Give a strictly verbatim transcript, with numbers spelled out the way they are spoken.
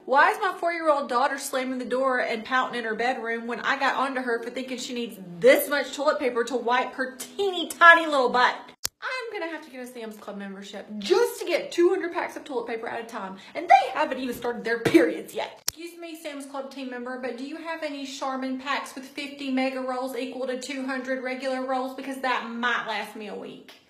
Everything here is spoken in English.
Why is my four-year-old daughter slamming the door and pouting in her bedroom when I got onto her for thinking she needs this much toilet paper to wipe her teeny tiny little butt? I'm gonna have to get a Sam's Club membership just to get two hundred packs of toilet paper at a time, and they haven't even started their periods yet. Excuse me, Sam's Club team member, but do you have any Charmin packs with fifty mega rolls equal to two hundred regular rolls? Because that might last me a week.